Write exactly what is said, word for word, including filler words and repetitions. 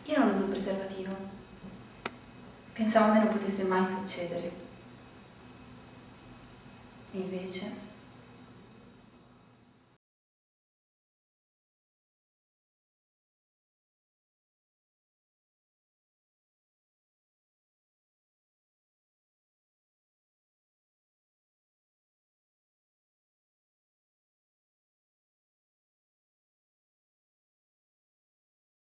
Io non uso preservativo. Pensavo a me non potesse mai succedere. Invece...